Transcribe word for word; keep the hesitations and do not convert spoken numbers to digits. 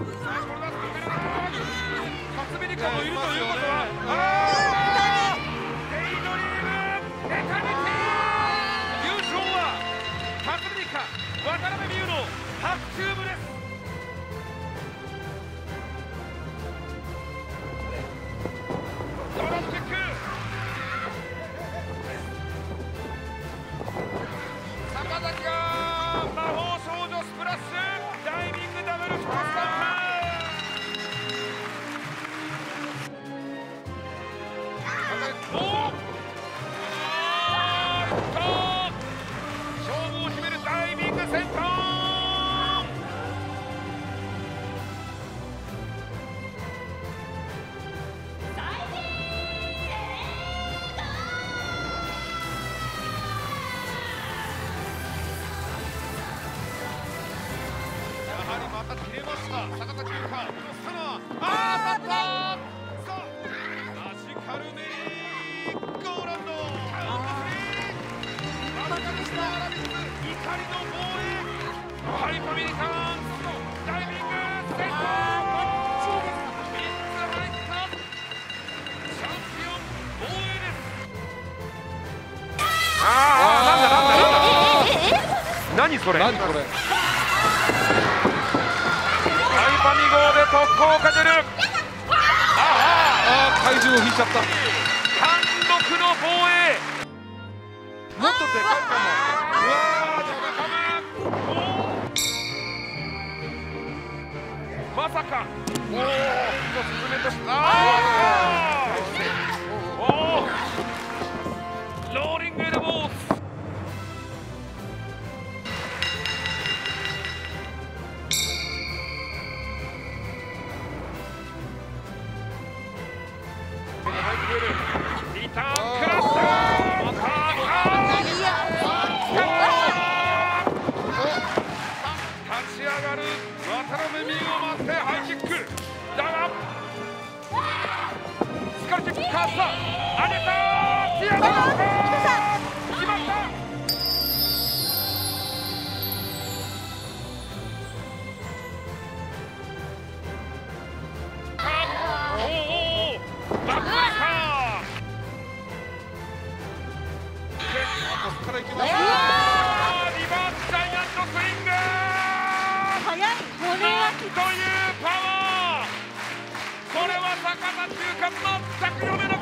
初めにかもいるということは、デイドリームエタニティ優勝は初めにか渡辺美優の白チューブです。ドロップキック、坂崎が魔法少女スプラッシュダイビングダブルクロスカウンター。おー、勝負を決めるダイビングセンター。やはりまた切れました。坂崎優香、クロスかな。あー、当たった。さあ、マジカルメリーゴーランド。カウントスリー。まさかのスターラビス、怒りの防衛。ハイパミリターン、ダイビングセンター。みっつ入った。チャンピオン防衛です。ああ、なんだなんだなんだ。何それ。何これ。ハイパミ号で特攻をかける。ああ、体重を引いちゃった。単独の防衛。もっとでかいかも。うわー、ジャカム。まさか。おお、一つ詰めとした。ああ。おお。ローリングエルボーズ。リターンクラッシュ。立ち上がる渡辺美優を待ってハイキックだがスカルキックかわした。上げたー。ティアドロップ決まった。おお、バックリか。ここから行きます。リバースジャイアントスイング。 速い。これはというパワー。これは坂田中華全く読めなかった。